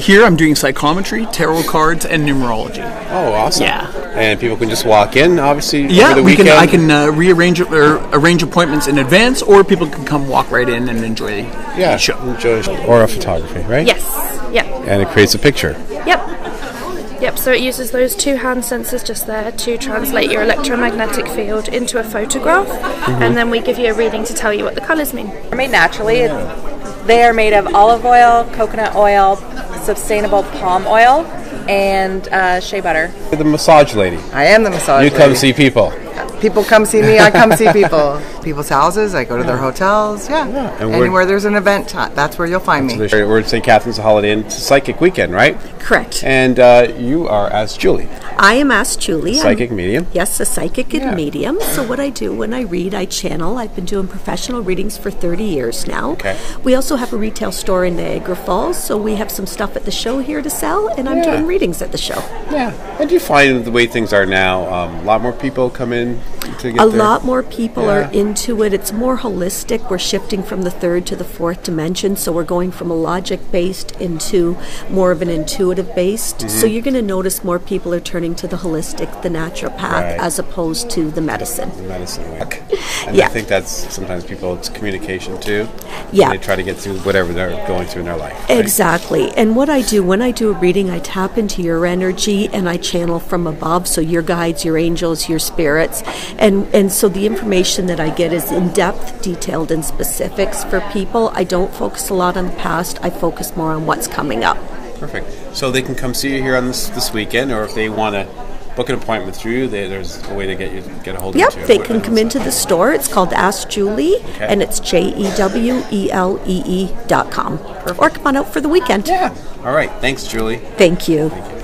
Here I'm doing psychometry, tarot cards, and numerology. Oh, awesome. Yeah. And people can just walk in, obviously, Yeah, over the weekend? I can rearrange or arrange appointments in advance, or people can come walk right in and enjoy the show. Enjoy aura photography, right? Yes. Yep. And it creates a picture. Yep, so it uses those two hand sensors just there to translate your electromagnetic field into a photograph, and then we give you a reading to tell you what the colours mean. They're made naturally. They are made of olive oil, coconut oil, sustainable palm oil, and shea butter. You're the massage lady. I am the massage You come see people. People come see me, I come see people. People's houses, I go to their hotels, And anywhere there's an event, that's where you'll find me. We're at St. Catherine's Holiday Inn. It's a psychic weekend, right? Correct. And you are Ask Julie. I am Ask Julie. Psychic medium? Yes, a psychic and medium. So what I do when I read, I channel. I've been doing professional readings for 30 years now. Okay. We also have a retail store in Niagara Falls, so we have some stuff at the show here to sell, and I'm doing readings at the show. Yeah. And do you find the way things are now, a lot more people come in to get A there? lot more people are into it. It's more holistic. We're shifting from the third to the fourth dimension, so we're going from a logic-based into more of an intuitive-based. So you're going to notice more people are turning to the holistic, the naturopath, as opposed to the medicine. The medicine work. And I think that's sometimes it's communication too. Yeah. They try to get through whatever they're going through in their life. Right? Exactly. And what I do, when I do a reading, I tap into your energy and I channel from above, so your guides, your angels, your spirits. And so the information that I get is in-depth, detailed, and specifics for people. I don't focus a lot on the past. I focus more on what's coming up. Perfect. So they can come see you here on this weekend, or if they want to book an appointment through you, there's a way to get a hold of you. Yep, they can come into the store. It's called Ask Julie, and it's JEWELEE.com. Or come on out for the weekend. Yeah. All right. Thanks, Julie. Thank you. Thank you.